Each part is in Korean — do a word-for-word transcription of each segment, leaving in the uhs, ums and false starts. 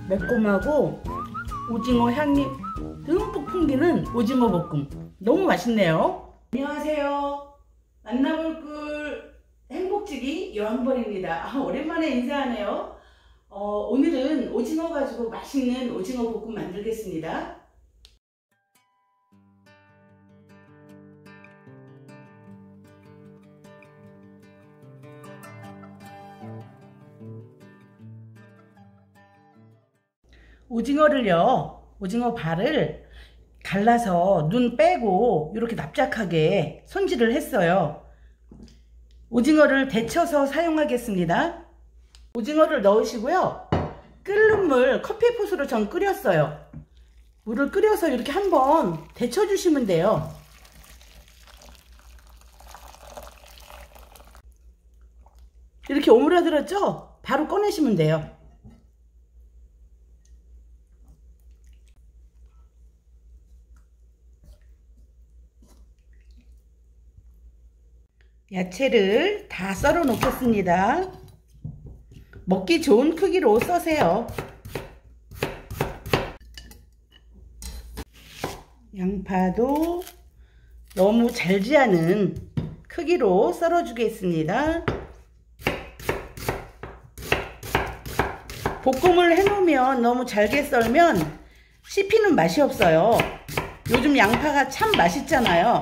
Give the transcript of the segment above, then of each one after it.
매콤하고 오징어 향이 듬뿍 풍기는 오징어 볶음 너무 맛있네요. 안녕하세요. 만나볼 꿀 행복지기 여한벌입니다. 아, 오랜만에 인사하네요. 어, 오늘은 오징어 가지고 맛있는 오징어 볶음 만들겠습니다. 오징어를요, 오징어 발을 갈라서 눈 빼고 이렇게 납작하게 손질을 했어요. 오징어를 데쳐서 사용하겠습니다. 오징어를 넣으시고요, 끓는 물 커피포스로 전 끓였어요. 물을 끓여서 이렇게 한번 데쳐 주시면 돼요. 이렇게 오므라들었죠? 바로 꺼내시면 돼요. 야채를 다 썰어 놓겠습니다. 먹기 좋은 크기로 써세요. 양파도 너무 잘지 않은 크기로 썰어 주겠습니다. 볶음을 해 놓으면 너무 잘게 썰면 씹히는 맛이 없어요. 요즘 양파가 참 맛있잖아요.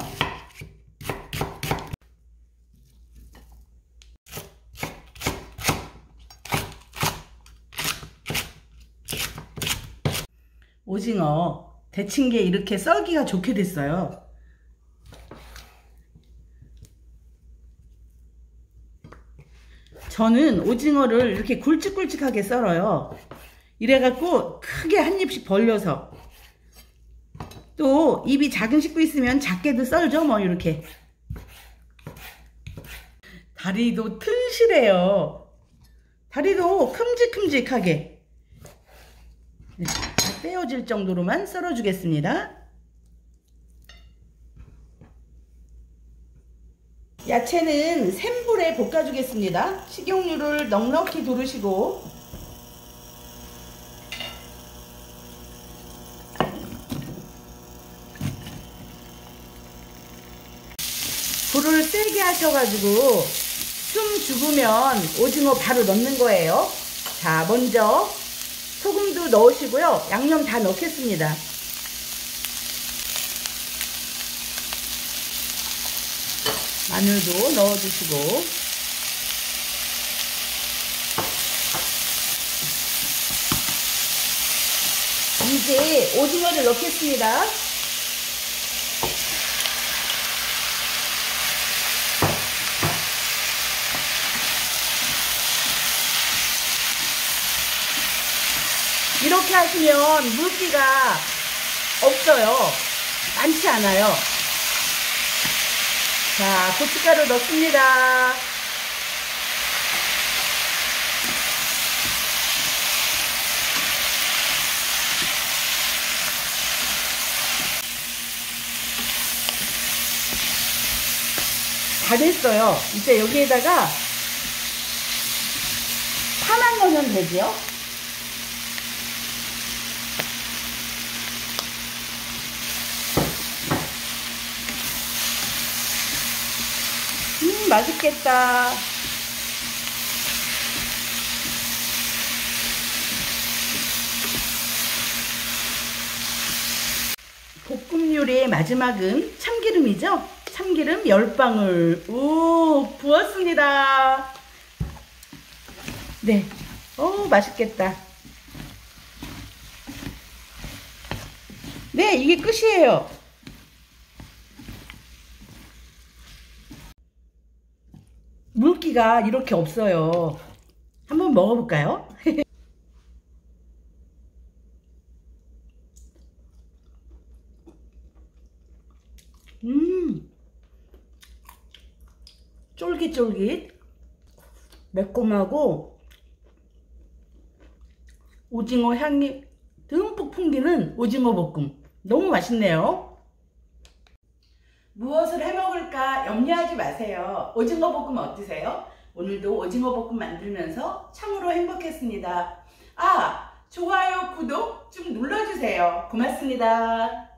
오징어 데친 게 이렇게 썰기가 좋게 됐어요. 저는 오징어를 이렇게 굵직굵직하게 썰어요. 이래갖고 크게 한 입씩 벌려서, 또 입이 작은 식구 있으면 작게도 썰죠. 뭐 이렇게. 다리도 튼실해요. 다리도 큼직큼직하게 떼어질 정도로만 썰어 주겠습니다. 야채는 센 불에 볶아 주겠습니다. 식용유를 넉넉히 두르시고 불을 세게 하셔가지고 숨 죽으면 오징어 바로 넣는 거예요. 자, 먼저 소금도 넣으시고요, 양념 다 넣겠습니다. 마늘도 넣어주시고, 이제 오징어를 넣겠습니다. 이렇게 하시면 물기가 없어요. 많지 않아요. 자, 고춧가루 넣습니다. 다 됐어요. 이제 여기에다가 파만 넣으면 되지요. 음, 맛있겠다. 볶음 요리의 마지막은 참기름이죠. 참기름 열 방울 우 부었습니다. 네, 오, 맛있겠다. 네, 이게 끝이에요. 물기가 이렇게 없어요. 한번 먹어볼까요? 음, 쫄깃쫄깃 매콤하고 오징어 향이 듬뿍 풍기는 오징어 볶음 너무 맛있네요. 무엇을 해먹을까 염려하지 마세요. 오징어 볶음 어떠세요? 오늘도 오징어 볶음 만들면서 참으로 행복했습니다. 아, 좋아요, 구독 좀 눌러주세요. 고맙습니다.